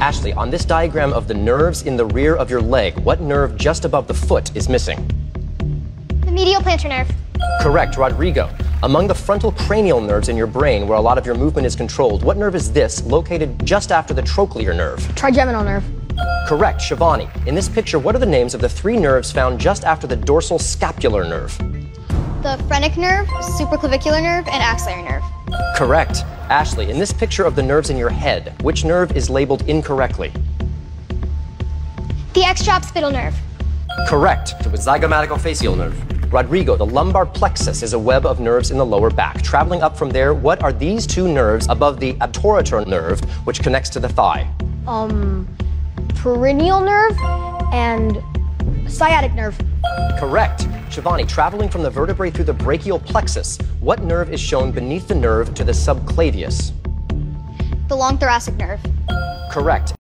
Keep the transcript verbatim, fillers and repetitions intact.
Ashley, on this diagram of the nerves in the rear of your leg, what nerve just above the foot is missing? The medial plantar nerve. Correct. Rodrigo, among the frontal cranial nerves in your brain where a lot of your movement is controlled, what nerve is this located just after the trochlear nerve? Trigeminal nerve. Correct. Shivani, in this picture, what are the names of the three nerves found just after the dorsal scapular nerve? The phrenic nerve, supraclavicular nerve, and axillary nerve. Correct. Ashley, in this picture of the nerves in your head, which nerve is labeled incorrectly? The extraoccipital nerve. Correct. It was zygomaticofacial nerve. Rodrigo, the lumbar plexus is a web of nerves in the lower back. Traveling up from there, what are these two nerves above the obturator nerve, which connects to the thigh? Um, perineal nerve and sciatic nerve. Correct. Shivani, traveling from the vertebrae through the brachial plexus, what nerve is shown beneath the nerve to the subclavius? The long thoracic nerve. Correct.